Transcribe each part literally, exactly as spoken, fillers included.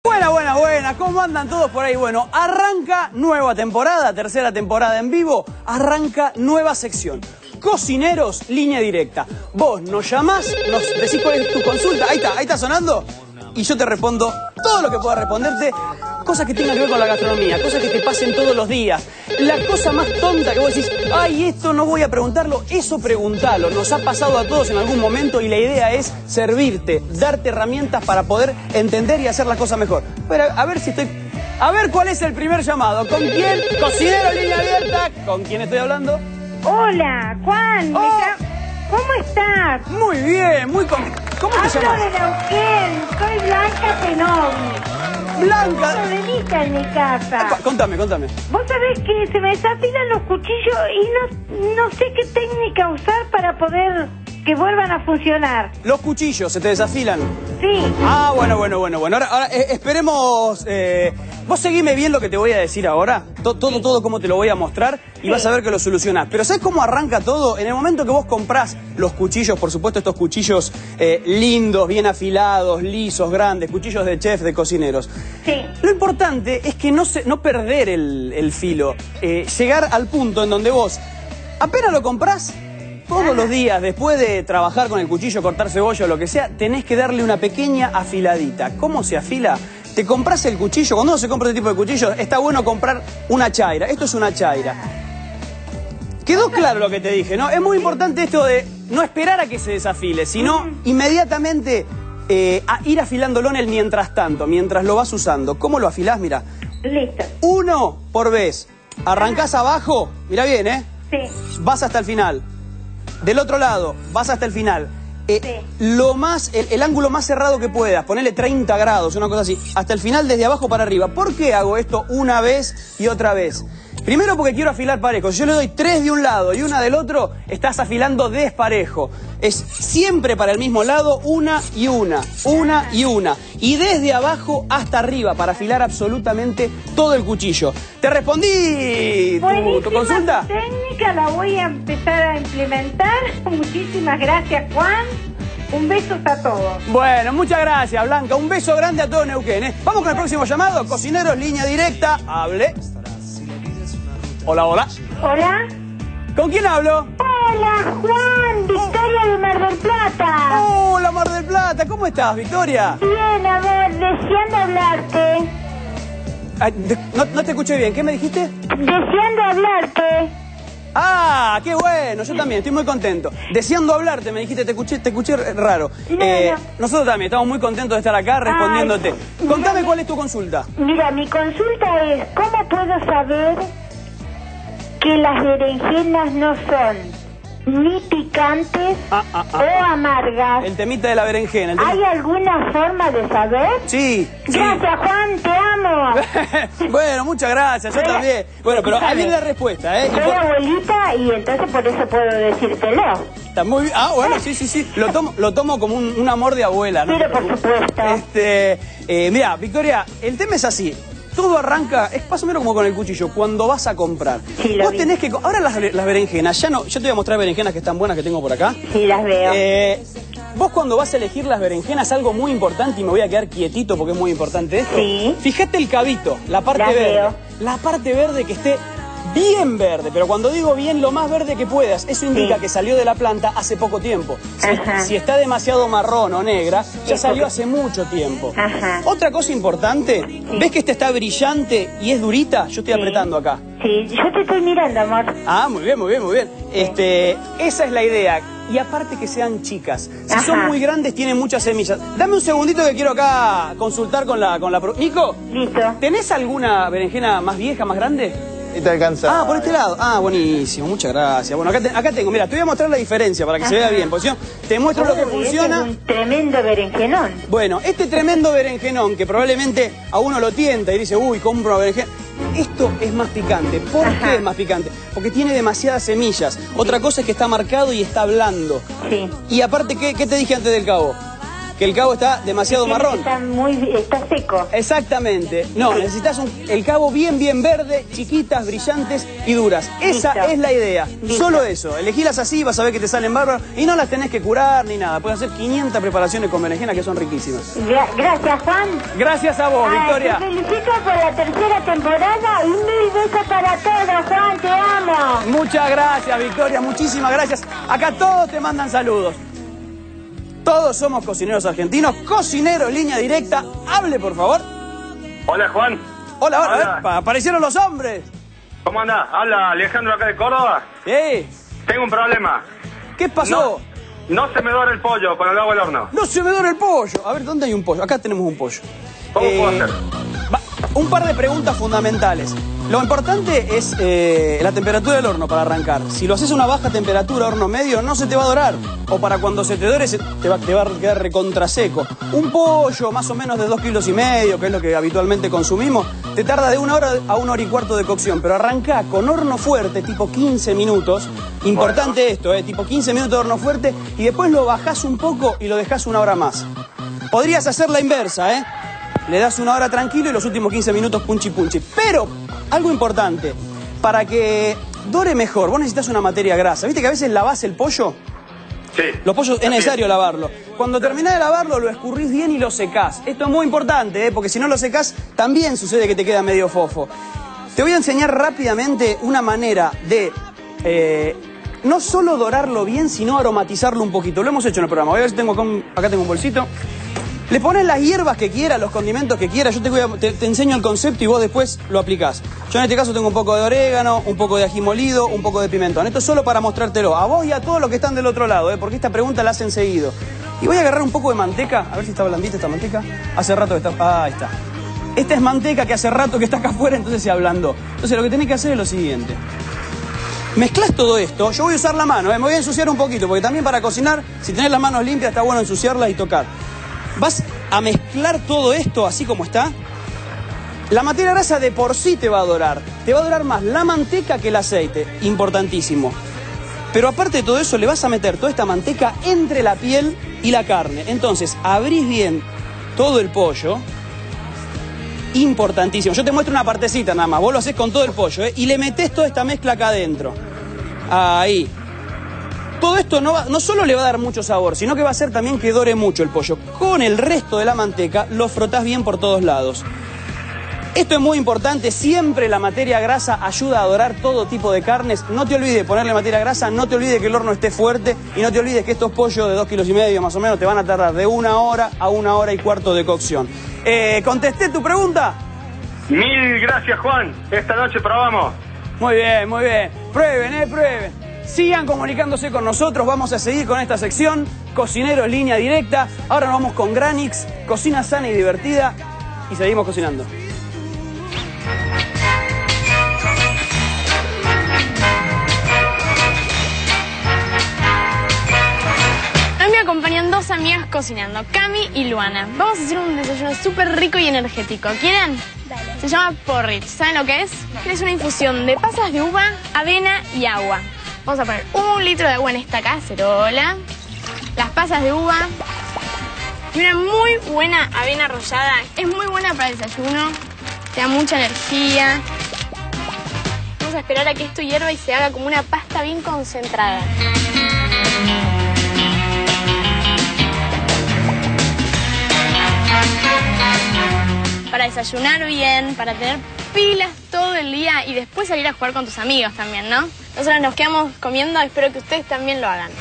Buenas, buenas, buenas, ¿cómo andan todos por ahí? Bueno, arranca nueva temporada, tercera temporada en vivo, arranca nueva sección. Cocineros, línea directa. Vos nos llamás, nos decís cuál es tu consulta, ahí está, ahí está sonando, y yo te respondo todo lo que pueda responderte, cosas que tengan que ver con la gastronomía, cosas que te pasen todos los días. La cosa más tonta que vos decís, ay, esto no voy a preguntarlo, eso preguntalo. Nos ha pasado a todos en algún momento y la idea es servirte, darte herramientas para poder entender y hacer las cosas mejor. Pero a ver si estoy... A ver cuál es el primer llamado. ¿Con quién? Cocinero, línea abierta. ¿Con quién estoy hablando? Hola, Juan. Oh. ¿Cómo estás? Muy bien, muy contento. ¿Cómo te llamas? Hablo de Neuquén, soy Blanca Tenovi. Blanca. No veniste en mi casa. Epa, contame, contame. Vos sabés que se me desafilan los cuchillos y no, no sé qué técnica usar para poder que vuelvan a funcionar. Los cuchillos se te desafilan. Sí. Ah, bueno, bueno, bueno, bueno. Ahora, ahora eh, esperemos... Eh, vos seguime bien lo que te voy a decir ahora. Todo, todo, todo como te lo voy a mostrar y sí. Vas a ver que lo solucionás. Pero ¿sabés cómo arranca todo? En el momento que vos comprás los cuchillos, por supuesto estos cuchillos eh, lindos, bien afilados, lisos, grandes, cuchillos de chef, de cocineros. Sí. Lo importante es que no, se, no perder el, el filo. Eh, llegar al punto en donde vos apenas lo comprás, todos los días, después de trabajar con el cuchillo, cortar cebolla o lo que sea, tenés que darle una pequeña afiladita. ¿Cómo se afila? Te compras el cuchillo. Cuando uno se compra este tipo de cuchillos, está bueno comprar una chaira. Esto es una chaira. Quedó claro lo que te dije, ¿no? Es muy importante esto de no esperar a que se desafile, sino inmediatamente eh, a ir afilándolo en el mientras tanto, mientras lo vas usando. ¿Cómo lo afilás? Mira. Listo. Uno por vez. Arrancás abajo, mira bien, ¿eh? Sí. Vas hasta el final. Del otro lado, vas hasta el final. Eh, sí. Lo más, el, el ángulo más cerrado que puedas, ponele treinta grados, una cosa así, hasta el final desde abajo para arriba. ¿Por qué hago esto una vez y otra vez? Primero porque quiero afilar parejo. Si yo le doy tres de un lado y una del otro, estás afilando desparejo. Es siempre para el mismo lado, una y una, una y una. Y desde abajo hasta arriba, para afilar absolutamente todo el cuchillo. ¿Te respondí tu, tu consulta? Técnica, la voy a empezar a implementar. Muchísimas gracias, Juan. Un beso a todos. Bueno, muchas gracias, Blanca. Un beso grande a todo Neuquén, ¿eh? Vamos con el próximo llamado. Cocineros, línea directa. Hable. Hola, hola. Hola. ¿Con quién hablo? Hola, Juan. Victoria de Mar del Plata. Hola, Mar del Plata. ¿Cómo estás, Victoria? Bien, amor. Deseando hablarte. Ay, de, no, no te escuché bien. ¿Qué me dijiste? Deseando hablarte. Ah, qué bueno. Yo también. Estoy muy contento. Deseando hablarte, me dijiste. Te escuché, te escuché raro. No, eh, no. Nosotros también estamos muy contentos de estar acá respondiéndote. Ay, Contame mira, cuál es tu consulta. Mira, mi consulta es, ¿cómo puedo saber que las berenjenas no son ni picantes Ah, ah, ah, o amargas? El temita de la berenjena. El tema... ¿Hay alguna forma de saber? Sí, sí. Gracias, Juan, te amo. Bueno, muchas gracias, yo Soy- también. Bueno, pero ahí Escúchame. viene la respuesta, ¿eh? Y Soy por- abuelita y entonces por eso puedo decírtelo. Está muy bien. Ah, bueno, sí, sí, sí. Lo tomo, lo tomo como un, un amor de abuela, ¿no? Pero por supuesto. Este, eh, mira, Victoria, el tema es así. Todo arranca, es más o menos como con el cuchillo, cuando vas a comprar. Sí, lo Vos vi. tenés que... Ahora las, las berenjenas, ya no... Yo te voy a mostrar berenjenas que están buenas que tengo por acá. Sí, las veo. Eh, vos cuando vas a elegir las berenjenas, algo muy importante, y me voy a quedar quietito porque es muy importante esto. Sí. Fíjate el cabito, la parte Las verde. veo. La parte verde que esté bien verde, pero cuando digo bien, lo más verde que puedas. Eso indica Sí. que salió de la planta hace poco tiempo. Si, Ajá. si está demasiado marrón o negra, ya Es salió porque- hace mucho tiempo. Ajá. Otra cosa importante, ¿ves que esta está brillante y es durita? Yo estoy Sí. apretando acá. Sí, yo te estoy mirando, amor. Ah, muy bien, muy bien, muy bien. Este, esa es la idea. Y aparte que sean chicas. Si Ajá. son muy grandes, tienen muchas semillas. Dame un segundito que quiero acá consultar con la... Con la pro- Nico, Listo. ¿tenés alguna berenjena más vieja, más grande? Y te alcanza. Ah, por este lado. Ah, buenísimo, muchas gracias. Bueno, acá, te- acá tengo, mira, te voy a mostrar la diferencia para que se Ajá. vea bien. Porque si no, te muestro lo que Uy, funciona. ese es un tremendo berenjenón. Bueno, este tremendo berenjenón que probablemente a uno lo tienta y dice, uy, compro berenjena. Esto es más picante. ¿Por Ajá. qué es más picante? Porque tiene demasiadas semillas. Otra cosa es que está marcado y está blando. Sí. Y aparte, ¿qué, qué te dije antes del cabo? Que que el cabo está demasiado Tiene que marrón. Está, muy, está seco. Exactamente. No, necesitas un, el cabo bien, bien verde, chiquitas, brillantes y duras. Esa Listo. es la idea. Listo. Solo eso. Elegílas así, vas a ver que te salen bárbaros y no las tenés que curar ni nada. Puedes hacer quinientas preparaciones con berenjena que son riquísimas. Gra- gracias, Juan. Gracias a vos, Ay, Victoria. Te felicito por la tercera temporada y mil besos para todos, Juan. Te amo. Muchas gracias, Victoria. Muchísimas gracias. Acá todos te mandan saludos. Todos somos cocineros argentinos. Cocinero, línea directa. Hable, por favor. Hola, Juan. Hola, hola. Hola. Epa, aparecieron los hombres. ¿Cómo andás? Habla Alejandro acá de Córdoba. ¿Eh? Tengo un problema. ¿Qué pasó? No, no se me dora el pollo cuando lo hago al horno. No se me dora el pollo. A ver, ¿dónde hay un pollo? Acá tenemos un pollo. ¿Cómo puedo hacer? va- un par de preguntas fundamentales. Lo importante es eh, la temperatura del horno para arrancar. Si lo haces a una baja temperatura, horno medio, no se te va a dorar. O para cuando se te dore, se te, va, te va a quedar recontraseco. Un pollo más o menos de dos kilos y medio, que es lo que habitualmente consumimos, te tarda de una hora a una hora y cuarto de cocción. Pero arranca con horno fuerte, tipo quince minutos. Importante Bueno. esto, eh, tipo quince minutos de horno fuerte. Y después lo bajás un poco y lo dejás una hora más. Podrías hacer la inversa, ¿eh? Le das una hora tranquilo y los últimos quince minutos punchi punchi. Pero, algo importante, para que dore mejor, vos necesitas una materia grasa. ¿Viste que a veces lavás el pollo? Sí. Los pollos es Así necesario lavarlo. Cuando terminás de lavarlo, lo escurrís bien y lo secás. Esto es muy importante, ¿eh? Porque si no lo secás, también sucede que te queda medio fofo. Te voy a enseñar rápidamente una manera de eh, no solo dorarlo bien, sino aromatizarlo un poquito. Lo hemos hecho en el programa. Voy a ver si tengo acá un, acá tengo un bolsito. Le pones las hierbas que quieras, los condimentos que quieras. Yo te, voy a- te, te enseño el concepto y vos después lo aplicás. Yo en este caso tengo un poco de orégano, un poco de ají molido, un poco de pimentón. Esto es solo para mostrártelo a vos y a todos los que están del otro lado, ¿eh? Porque esta pregunta la hacen seguido. Y voy a agarrar un poco de manteca, a ver si está blandita esta manteca. Hace rato que está... Ah, ahí está. Esta es manteca que hace rato que está acá afuera, entonces se ablandó. Entonces lo que tenés que hacer es lo siguiente. Mezclás todo esto. Yo voy a usar la mano, ¿eh? Me voy a ensuciar un poquito, porque también para cocinar, si tenés las manos limpias, está bueno ensuciarlas y tocar. Vas a mezclar todo esto así como está. La materia grasa de por sí te va a dorar. Te va a dorar más la manteca que el aceite. Importantísimo. Pero aparte de todo eso, le vas a meter toda esta manteca entre la piel y la carne. Entonces, abrís bien todo el pollo. Importantísimo. Yo te muestro una partecita nada más. Vos lo hacés con todo el pollo, ¿eh? Y le metés toda esta mezcla acá adentro. Ahí. Todo esto no, va, no solo le va a dar mucho sabor, sino que va a hacer también que dore mucho el pollo. Con el resto de la manteca lo frotás bien por todos lados. Esto es muy importante, siempre la materia grasa ayuda a dorar todo tipo de carnes. No te olvides de ponerle materia grasa, no te olvides que el horno esté fuerte y no te olvides que estos pollos de dos kilos y medio más o menos te van a tardar de una hora a una hora y cuarto de cocción. Eh, ¿Contesté tu pregunta? Mil gracias, Juan. Esta noche probamos. Muy bien, muy bien. Prueben, eh, prueben. Sigan comunicándose con nosotros, vamos a seguir con esta sección, Cocineros Línea Directa. Ahora nos vamos con Granix, cocina sana y divertida, y seguimos cocinando. Hoy me acompañan dos amigas cocinando, Cami y Luana. Vamos a hacer un desayuno súper rico y energético. ¿Quieren? Dale. Se llama porridge. ¿Saben lo que es? Es una infusión de pasas de uva, avena y agua. Vamos a poner un litro de agua en esta cacerola, las pasas de uva y una muy buena avena arrollada. Es muy buena para el desayuno, te da mucha energía. Vamos a esperar a que esto hierva y se haga como una pasta bien concentrada. Para desayunar bien, para tener pilas todo el día y después salir a jugar con tus amigos también, ¿no? Nosotros nos quedamos comiendo, espero que ustedes también lo hagan.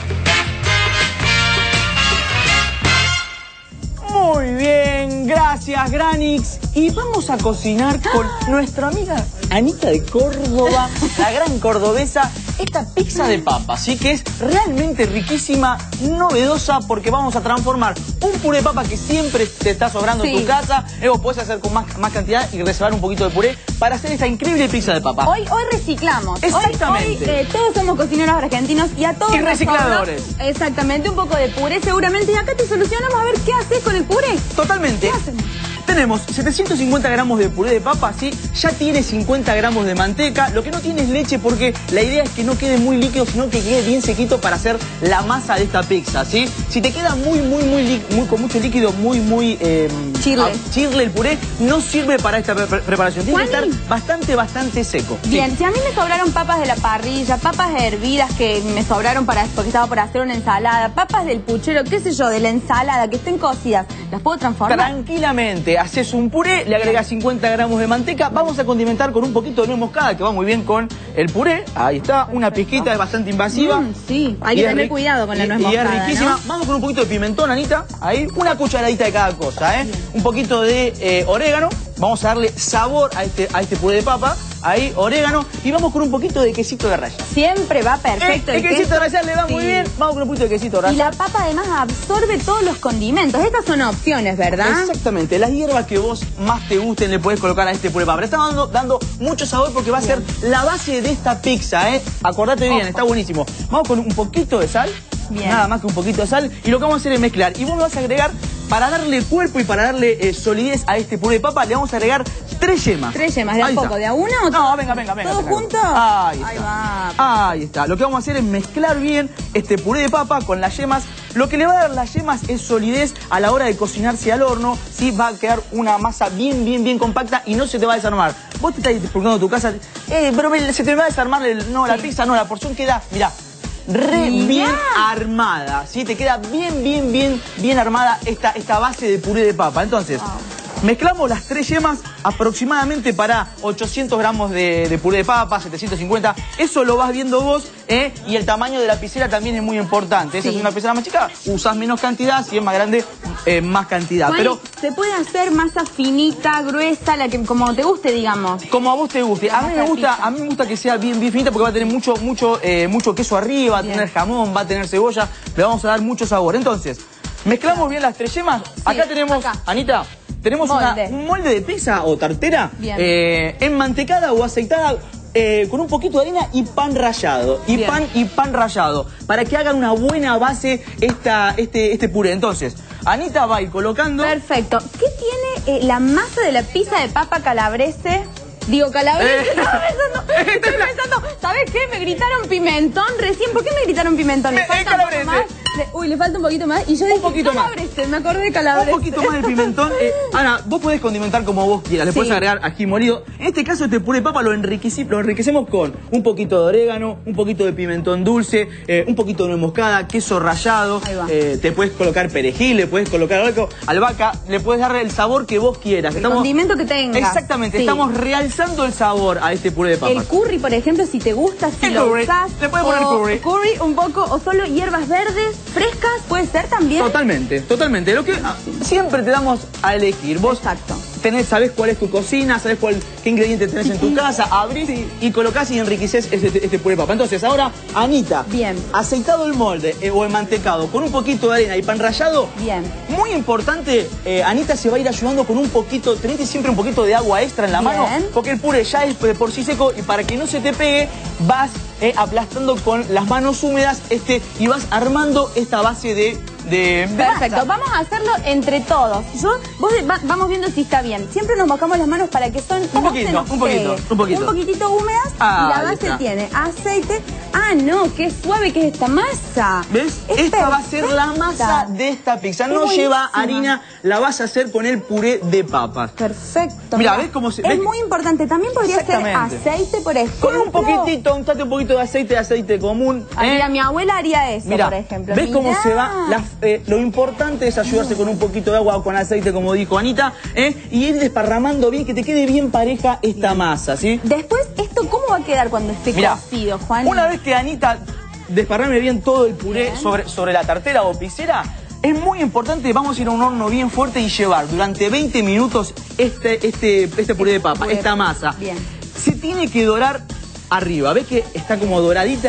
Muy bien, gracias Granix. Y vamos a cocinar con nuestra amiga Anita de Córdoba, la gran cordobesa, esta pizza de papa, ¿sí? Que es realmente riquísima, novedosa, porque vamos a transformar un puré de papa que siempre te está sobrando Sí. en tu casa, luego puedes hacer con más, más cantidad y reservar un poquito de puré para hacer esta increíble pizza de papa. Hoy, hoy reciclamos. Exactamente. Hoy, hoy, eh, todos somos cocineros argentinos y a todos Y nos recicladores. sobra, exactamente, un poco de puré seguramente. Y acá te solucionamos a ver qué haces con el puré. Totalmente. ¿Qué hacen? Tenemos setecientos cincuenta gramos de puré de papa, ¿sí? Ya tiene cincuenta gramos de manteca. Lo que no tiene es leche porque la idea es que no quede muy líquido, sino que quede bien sequito para hacer la masa de esta pizza, ¿sí? Si te queda muy, muy, muy, muy con mucho líquido, muy, muy... Eh, chirle. A, chirle el puré, no sirve para esta pre preparación. Tiene Juani. que estar bastante, bastante seco. Bien, sí. Si a mí me sobraron papas de la parrilla, papas hervidas que me sobraron para, porque estaba por hacer una ensalada, papas del puchero, qué sé yo, de la ensalada, que estén cocidas, ¿las puedo transformar? Tranquilamente, haces un puré, le agregas cincuenta gramos de manteca, vamos a condimentar con un poquito de nuez moscada, que va muy bien con el puré. Ahí está, una pizquita, es bastante invasiva. Mm, sí, hay que tener cuidado con la nuez moscada, y es riquísima. ¿no? Vamos con un poquito de pimentón, Anita. Ahí, una cucharadita de cada cosa, ¿eh? Un poquito de eh, orégano. Vamos a darle sabor a este, a este puré de papa. Ahí, orégano. Y vamos con un poquito de quesito de raya. Siempre va perfecto. El, el, el quesito queso, de raya le va sí. muy bien. Vamos con un poquito de quesito de raya. Y la papa además absorbe todos los condimentos. Estas son opciones, ¿verdad? Exactamente. Las hierbas que vos más te gusten le podés colocar a este puré de papa. Le estamos dando, dando mucho sabor porque va a Bien. ser la base de esta pizza, ¿eh? Acordate bien, Ojo. está buenísimo. Vamos con un poquito de sal. Bien. Nada más que un poquito de sal. Y lo que vamos a hacer es mezclar. Y vos me vas a agregar, para darle cuerpo y para darle eh, solidez a este puré de papa, le vamos a agregar tres yemas. Tres yemas, ¿de a Ahí poco? está. ¿De a una o No, venga, venga, venga. ¿todo venga. junto? Ahí está. Ahí va. Ahí está. Lo que vamos a hacer es mezclar bien este puré de papa con las yemas. Lo que le va a dar las yemas es solidez a la hora de cocinarse al horno. Sí, va a quedar una masa bien, bien, bien compacta y no se te va a desarmar. Vos te estás preguntando tu casa, eh, pero se te va a desarmar el, no, la Sí. pizza, no, la porción queda, mirá, re Mirá. bien armada, ¿sí? Te queda bien, bien, bien, bien armada esta, esta base de puré de papa. Entonces, Wow. mezclamos las tres yemas aproximadamente para ochocientos gramos de, de puré de papa, setecientos cincuenta. Eso lo vas viendo vos, ¿eh? Y el tamaño de la lapicera también es muy importante. Esa Sí. es una lapicera más chica, usás menos cantidad, si es más grande, eh, más cantidad. Juani, Pero se puede hacer masa finita, gruesa, la que como te guste, digamos. como a vos te guste. A mí me Masa de gusta, pizza. a mí me gusta que sea bien, bien finita porque va a tener mucho, mucho, eh, mucho queso arriba, va a Bien. tener jamón, va a tener cebolla, le vamos a dar mucho sabor. Entonces, mezclamos bien las tres yemas. Acá tenemos, acá. Anita, tenemos Molde. una, un molde de pizza o tartera Bien. eh, enmantecada o aceitada. Eh, con un poquito de harina y pan rallado. Y Bien. pan y pan rallado. Para que hagan una buena base esta, este, este puré. Entonces, Anita va a ir colocando. Perfecto. ¿Qué tiene eh, la masa de la pizza de papa calabrese? Digo, calabrese, Eh. estaba pensando, estoy pensando, ¿sabes qué? Me gritaron pimentón recién. ¿Por qué me gritaron pimentón? ¿Le Eh, falta eh, un poco calabrese. más? Le- uy, le falta un poquito más. Y yo dije, poquito más. calabrese, me acordé de calabrese. Un poquito más de pimentón. Eh, Ana, vos podés condimentar como vos quieras. Le Sí. podés agregar ají molido. En este caso, este puré de papa lo, enriqueci- lo enriquecemos con un poquito de orégano, un poquito de pimentón dulce, eh, un poquito de nuez moscada, queso rallado. Ahí va. Eh, te puedes colocar perejil, le puedes colocar algo, albahaca. Le puedes darle el sabor que vos quieras. El condimento que tenga. Exactamente. Sí. Estamos realzando el sabor a este puré de papa. El curry, por ejemplo, si te gusta, si El lo curry. usás. Le puedes poner o curry. Curry un poco, o solo hierbas verdes, frescas, puede ser también. Totalmente, totalmente. Lo que ah, siempre te damos a elegir. Vos Exacto. tenés, sabés cuál es tu cocina, sabés cuál, qué ingredientes tenés en tu casa, abrís y colocás y enriqueces este, este puré de papa. Entonces, ahora, Anita, Bien. aceitado el molde eh, o enmantecado con un poquito de arena y pan rallado. Bien. Muy importante, eh, Anita se va a ir ayudando con un poquito, tenés siempre un poquito de agua extra en la Bien. mano, porque el puré ya es de por sí seco y para que no se te pegue, vas eh, aplastando con las manos húmedas este y vas armando esta base de... de de Perfecto, masa. vamos a hacerlo entre todos. Yo, vos va- vamos viendo si está bien. Siempre nos mojamos las manos para que son Un no poquito, se nos un poquito, pegue. un poquito. Un poquitito húmedas Ah, y la ahí base está. tiene aceite. Ah, no, qué suave que es esta masa. ¿Ves? Es Esta va a ser la perfecta. masa de esta pizza. Es No lleva buenísima. harina, la vas a hacer con el puré de papas. Perfecto. Mirá, ¿ves cómo se- Es ves? muy importante. También podría ser Exactamente. aceite, por ejemplo. Con un poquitito, untate un poquito de aceite, de aceite común. Ah, ¿eh? mira, mi abuela haría eso, Mirá, por ejemplo. ¿ves cómo Mirá. se va? La- eh, lo importante es ayudarse con un poquito de agua o con aceite, como dijo Anita, ¿eh? Y ir desparramando bien, que te quede bien pareja esta masa, ¿sí? Después, ¿esto cómo va a quedar cuando esté Mirá, cocido, Juan? una vez que Anita desparrame bien todo el puré Bien. sobre, sobre la tartera o piscera, es muy importante, vamos a ir a un horno bien fuerte y llevar durante veinte minutos este, este, este puré de papa, Puré. esta masa. Bien. Se tiene que dorar arriba, ¿ves que está como doradita?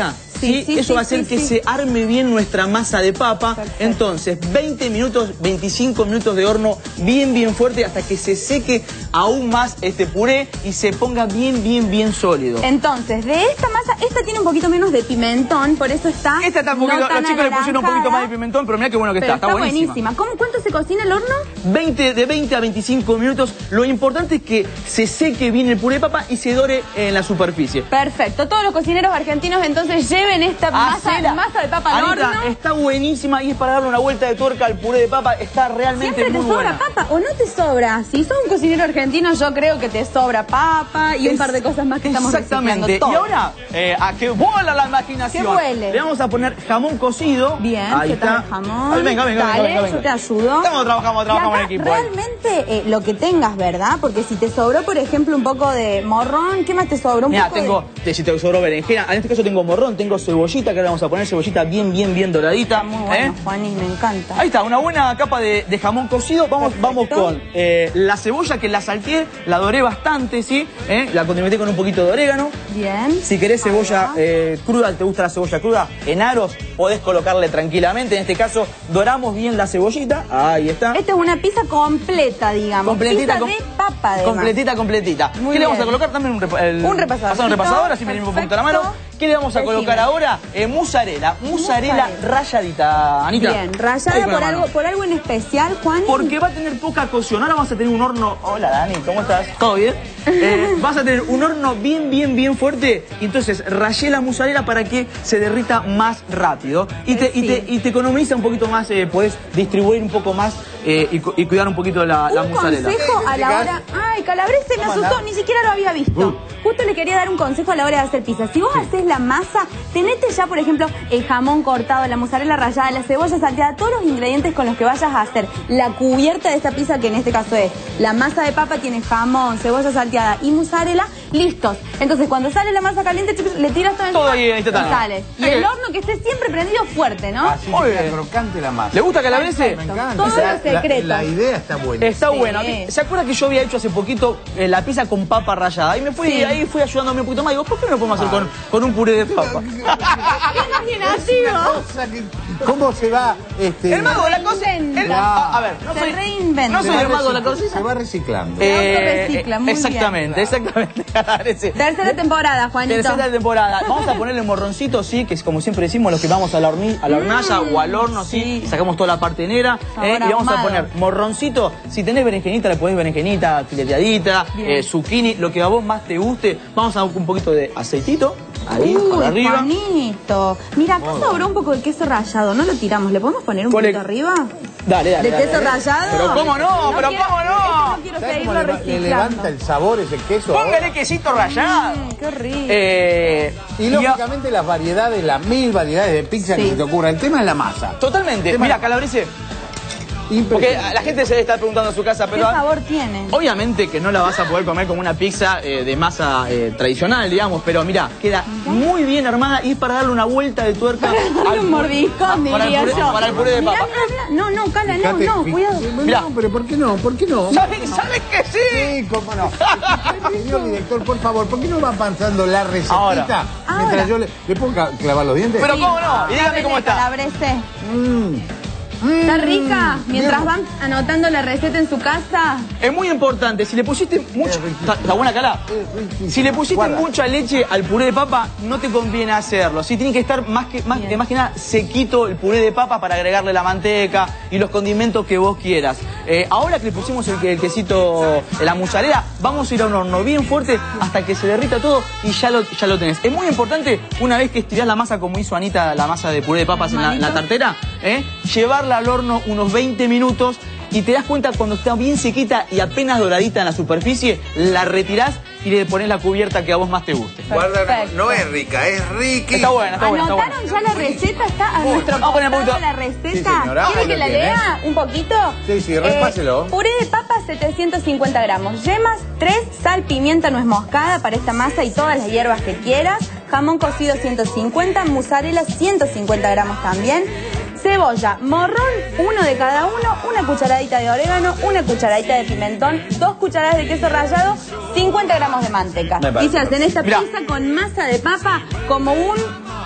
¿sí? sí, Eso sí, va a hacer sí, que sí. se arme bien nuestra masa de papa. Perfecto. Entonces, veinte minutos, veinticinco minutos de horno bien, bien fuerte hasta que se seque aún más este puré y se ponga bien, bien, bien sólido. Entonces, de esta masa, esta tiene un poquito menos de pimentón, por eso está. Esta está un poquito, no tan los chicos le pusieron un poquito más de anaranjada, pimentón, pero mirá qué bueno que pero está, está, buenísima. ¿Cómo, ¿Cuánto se cocina el horno? veinte, de veinte a veinticinco minutos. Lo importante es que se seque bien el puré de papa y se dore en la superficie. Perfecto. Todos los cocineros argentinos entonces lleven esta masa, Hacela. masa de papa al Anita, horno. está buenísima y es para darle una vuelta de tuerca al puré de papa. Está realmente Siempre te muy sobra buena. papa o no te sobra. Si sos un cocinero argentino, yo creo que te sobra papa y un Es- par de cosas más que estamos Exactamente. reciclando. Y ahora, eh, a que vuela la imaginación. Que vuele. Le vamos a poner jamón cocido. Bien, ahí ¿qué está. tal el jamón? Ay, venga, venga, Dale, venga, venga, yo te ayudo. Estamos trabajando, trabajamos Y en acá, equipo. ahí. realmente eh, lo que tengas, ¿verdad? Porque si te sobró, por ejemplo, un poco de morrón, ¿qué más te sobró? Un Mira, poco de- tengo, te- si te sobró berenjena, en este caso tengo morrón, tengo cebollita, que ahora vamos a poner cebollita bien, bien, bien doradita. Muy bueno, ¿eh? Juani, me encanta. Ahí está, una buena capa de, de jamón cocido. Vamos, vamos Perfecto. con eh, la cebolla que la salteé, la doré bastante, ¿sí? ¿Eh? La condimenté con un poquito de orégano. Bien. Si querés cebolla Ahí va. eh, cruda, ¿te gusta la cebolla cruda? En aros podés colocarle tranquilamente. En este caso, doramos bien la cebollita. Ahí está. Esta es una pizza completa, digamos. Completita, pizza com- de papa, además. completita, completita. Muy ¿Qué le vamos bien. a colocar? También un, repa- el- Un repasador. pasar un repasador, así me limpio un poquito la mano. Perfecto. ¿Qué le vamos a Decime. colocar ahora? Eh, mozzarella. Mozzarella Mozzarella. rayadita, Anita. Bien, Ahí rallada con la por mano. algo, por algo en especial, Juan. Porque va a tener poca cocción. Ahora vamos a tener un horno. Hola Dani, ¿cómo estás? ¿Todo bien? Eh, vas a tener un horno bien, bien, bien fuerte. Y entonces rayé la mozzarella para que se derrita más rápido. Y te, y te, y te economiza un poquito más, eh, podés distribuir un poco más eh, y, cu- y cuidar un poquito la, la Un mozzarella. consejo a la hora... Ay, Calabrese me asustó, ni siquiera lo había visto. Justo le quería dar un consejo a la hora de hacer pizza. Si vos haces la masa, tenete ya, por ejemplo, el jamón cortado, la mozzarella rallada, la cebolla salteada, todos los ingredientes con los que vayas a hacer la cubierta de esta pizza, que en este caso es la masa de papa, tiene jamón, cebolla salteada y mozzarella, listos. Entonces, cuando sale la masa caliente, chicos, le tiras todo Todo encima ahí, ahí está, y está. sale. Y el horno que esté siempre prendido fuerte, ¿no? Así Muy que queda bien. crocante la masa. ¿Le gusta calabrese? Me encanta. Todos La- los secretos. La, la idea está buena. Está Sí. bueno. A mí- ¿Se acuerda que yo había hecho hace poquito eh, la pizza con papa rallada? Y me fui, Sí. ahí fui ayudándome un poquito más. Digo, ¿por qué no lo podemos hacer con, con un puré de papa? Imaginativo. Cosa que- ¿Cómo se va? Este, El mago de la cocina. el- Reinventa. a, a ver, no Se soy, reinventa. no se soy va el mago de la recicla- cocina. Se va reciclando. Eh, autorrecicla, muy bien. exactamente, exactamente. Calabrese. Tercera temporada, Juanito. Tercera temporada. Vamos a ponerle morroncito, sí, que es como siempre decimos, los que vamos a la, horni- a la hornalla o al horno, sí, sí. y sacamos toda la parte negra. Sabor eh, y vamos a ahumado. poner morroncito. Si tenés berenjenita, le ponés berenjenita fileteadita, Bien. eh, zucchini, lo que a vos más te guste. Vamos a dar un poquito de aceitito. Ahí, Uy, por arriba. Juanito. Mira, acá sobró un poco de queso rallado. ¿No lo tiramos? ¿Le podemos poner un Ponle- poquito arriba? Dale, dale. ¿De dale, queso dale. rallado? Pero cómo no, pero quiero- cómo es que no. no quiero ¿Sabes seguirlo cómo le, le reciclando. levanta el sabor ese queso? ahora? Póngale quesito rallado. Mm, qué rico. Eh, Y lógicamente las variedades, las mil variedades de pizza Sí. que se te ocurra. El tema es la masa. Totalmente. Tema- Mira, Calabrese, porque Impresionante. la gente se debe estar preguntando en su casa, ¿Qué pero sabor tiene? obviamente que no la vas a poder comer como una pizza eh, de masa eh, tradicional, digamos, pero mira, queda muy bien armada y es para darle una vuelta de tuerca Dale un pu- mordiscón, para el diría puré, yo. para el puré de Mirá, papa. mirá, mirá. No, no, Cala, no, Fíjate, no, fí- cuidado. sí, Mirá. No, pero ¿por qué no? ¿Por qué no? ¿Sabes ¿sabe que sí? Sí, cómo no. Señor director, por favor, ¿por qué no va pasando la recetita? Ahora. Mientras Ahora. yo le, ¿le puedo ca- clavar los dientes? Pero cómo no, y dígame cómo está. Calabrese. Mm. ¿Está rica? Mientras Bien. van anotando la receta en su casa. Es muy importante, si le pusiste mucho... riquísimo. ¿Está, está buena, Cala? Es riquísimo. Si le pusiste Guarda. mucha leche al puré de papa, no te conviene hacerlo. Sí, tiene que estar más que, más, Bien. más que nada sequito el puré de papa para agregarle la manteca y los condimentos que vos quieras. Eh, ahora que le pusimos el, el quesito, la mozzarella, vamos a ir a un horno bien fuerte hasta que se derrita todo y ya lo, ya lo tenés. Es muy importante, una vez que estirás la masa como hizo Anita, la masa de puré de papas en la, en la tartera, eh, llevarla al horno unos veinte minutos. Y te das cuenta cuando está bien sequita y apenas doradita en la superficie, la retirás y le pones la cubierta que a vos más te guste. Guarda, Perfecto. no, no es rica, es riquísima. Está buena, está buena, está buena. ¿Anotaron ya la receta? ¿Está a Uy, nuestro vamos a poner un costado poquito. la receta? Sí, señora, ¿Quiere ahí que lo la tiene. lea un poquito? Sí, sí, repáselo. Eh, puré de papa setecientos cincuenta gramos, yemas tres, sal, pimienta, nuez moscada para esta masa y todas las hierbas que quieras, jamón cocido ciento cincuenta, mozzarella ciento cincuenta gramos también, cebolla, morrón, uno de cada uno, una cucharadita de orégano, una cucharadita de pimentón, dos cucharadas de queso rallado, cincuenta gramos de manteca. Me parece Y se hacen esta Mirá. pizza con masa de papa como un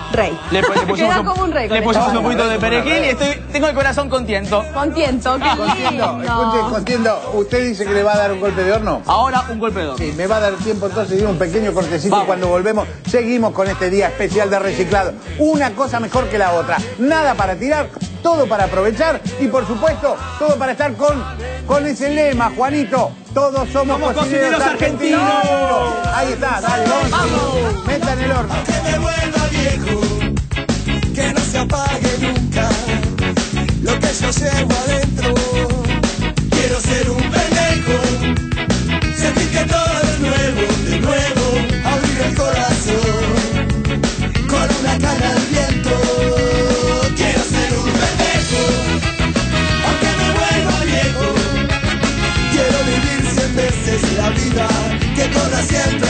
rey. Le, le pusimos, Queda un, como un rey. le con pusimos esto. un poquito de perejil y estoy, tengo el corazón contento. Contento, qué Contiendo, escuche, lindo. Contiendo, ¿usted dice que le va a dar un golpe de horno? Ahora un golpe de horno. Sí, me va a dar tiempo entonces de ir un pequeño cortecito Vamos. y cuando volvemos seguimos con este día especial de reciclado. Una cosa mejor que la otra. Nada para tirar, todo para aprovechar y por supuesto todo para estar con, con ese lema, Juanito. Todos somos, Somos cocineros, cocineros argentinos. argentinos. Ahí está, dale, vamos. Vamos. Meta en el horno. Que me vuelva viejo, que no se apague nunca lo que yo llevo adentro. Quiero ser un pendejo, sentir que todo es nuevo, de nuevo, abrir el corazón con una cana al viento. Quiero ser un pendejo, aunque me vuelva viejo. Quiero vivir cien veces la vida que corra siempre.